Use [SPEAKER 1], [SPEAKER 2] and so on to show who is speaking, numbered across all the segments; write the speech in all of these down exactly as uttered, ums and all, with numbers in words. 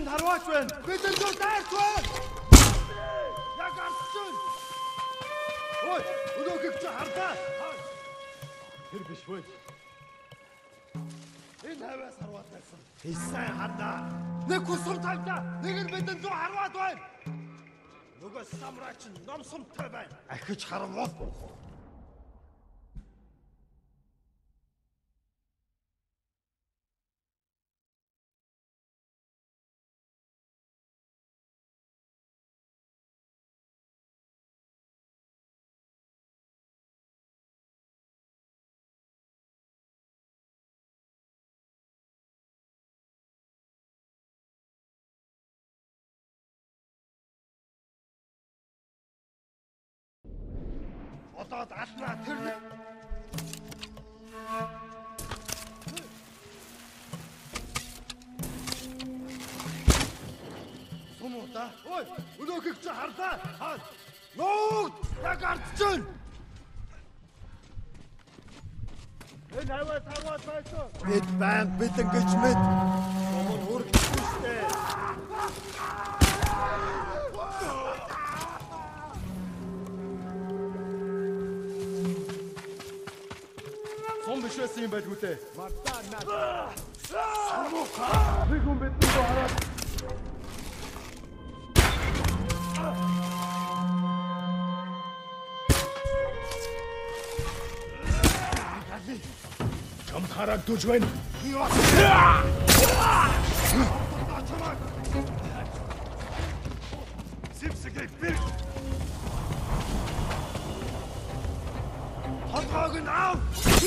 [SPEAKER 1] Тэнд харваач байна. Бидний зүр дайрч байна. Яг арчсан. Ой, өнөөхийг чи хардаа. Тэр биш вэ? Энэ хаваас харваад байсан. Сайн хардаа. Нэг хүсэм тавьлаа. Нэг нь бидний зүр харваад байна. Нөгөө самраач номсомтой байна. Ахиж харвал. Одоо алнаа тэр Сумуда. Ой, өнөөхийг чи харлаа. Хаа. Нууд яг ардчихэн. Энэ хаваа таваад байсан. Бид банк битэн гэж мэд. Сумын хүрчихтэй. Сум биш байсан юм байлгүй дээ. Мартаа наа. Сумуха. Би хүн битэн доо хараад. Чам хараад дүж байна. Сипсэгээ бир. Хатгааг нь аав.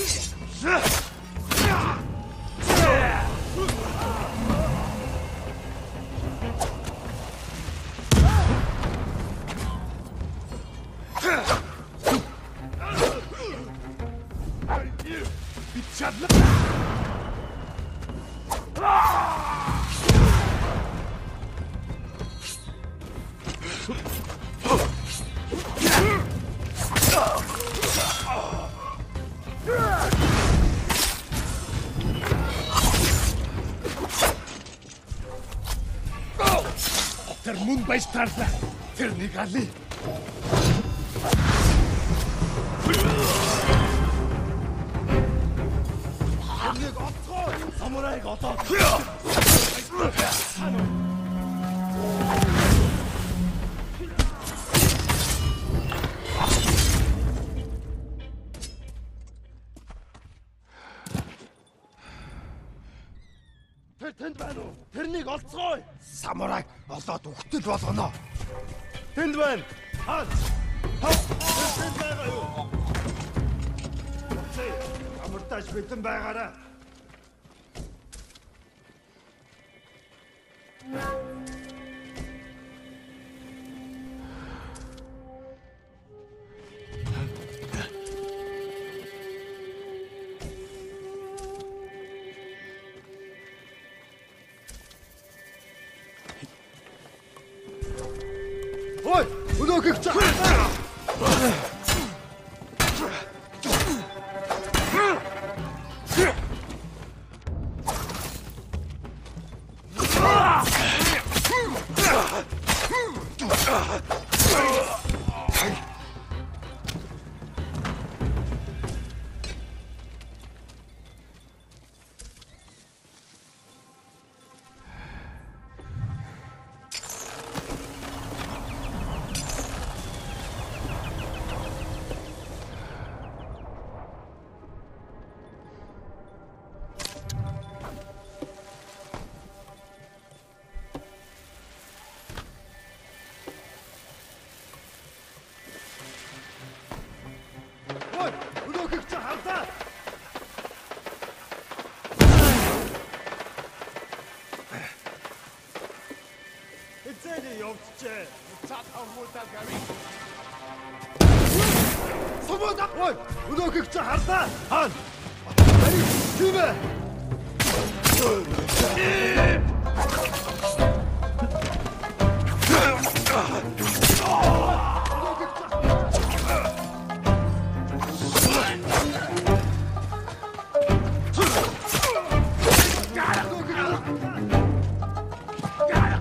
[SPEAKER 1] Тэр мөн байж тарлаа. Тэр нэг алий. Нэг оцгоо. Самурайг отоо. Тэр тэнд байна уу? Тэрнийг олцгоо. Самурайг олоод үхтэл болгоно. Тэнд байна. Хаа. Тэнд байгаа юу? Зэ, амартаж битэн байгаараа. Ой, өнөөхийг чи. Сумуда. Ой, өнөөхийг чи харлаа. Хаан. Тийм ээ. Got him!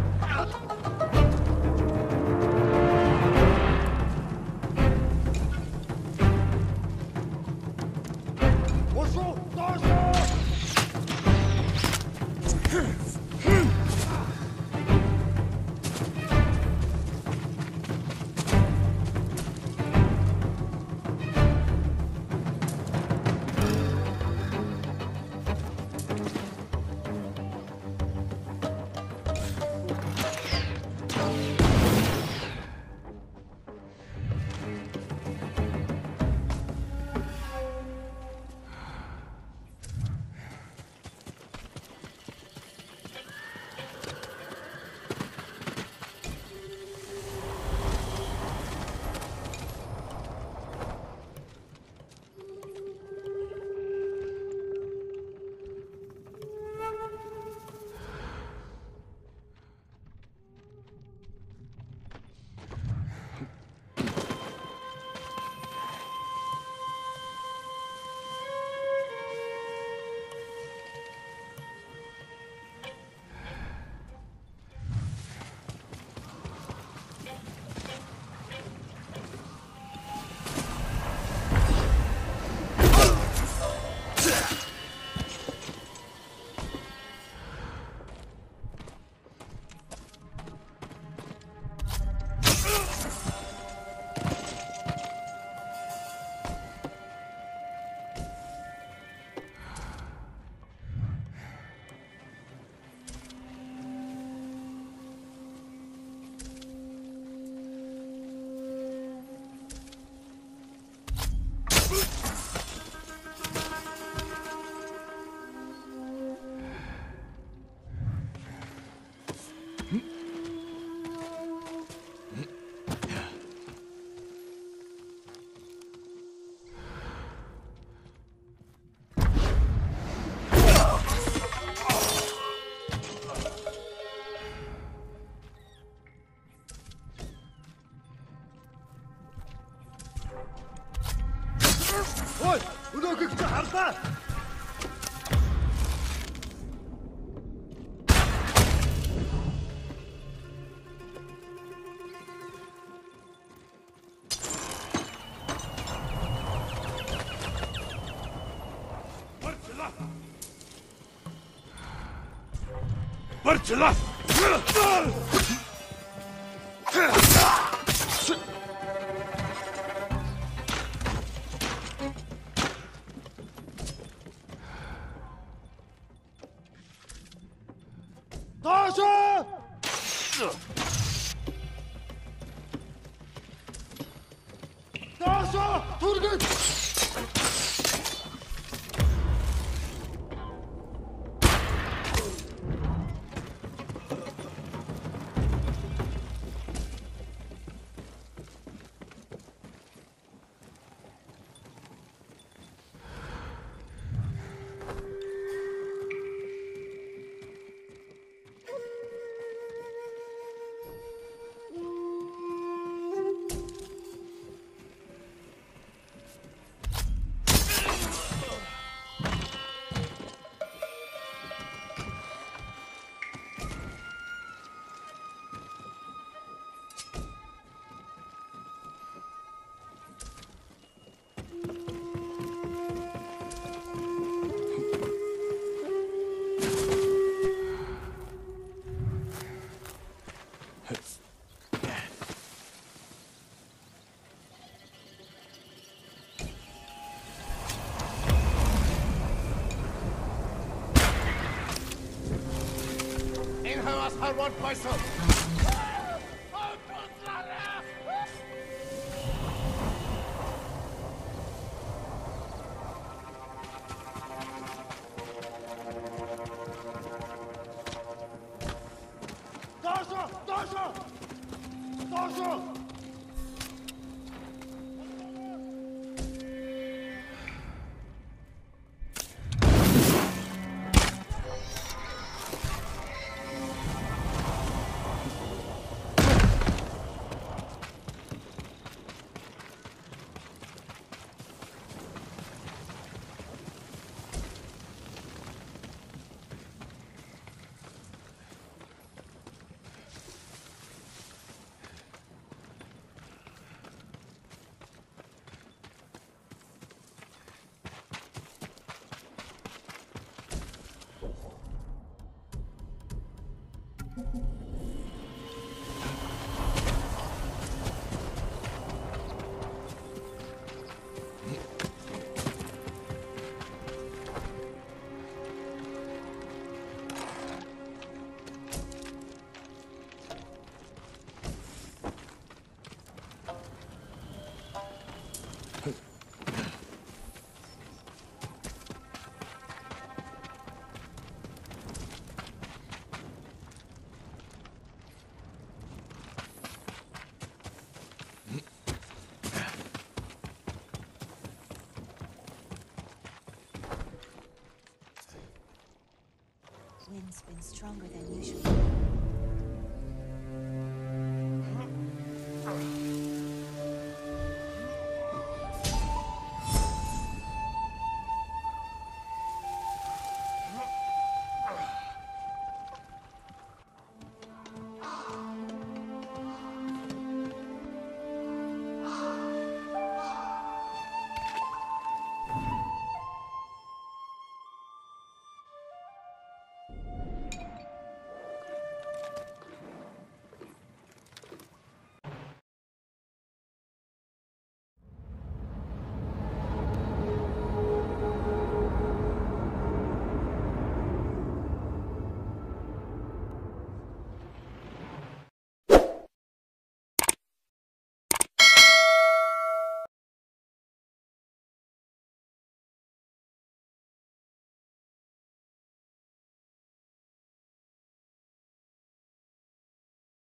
[SPEAKER 1] Өнөөгөө чи харлаа. Барчла. Таша! Таша, тургын! I want myself. Dasha! Dasha! Dasha!
[SPEAKER 2] Wind's been stronger than usual.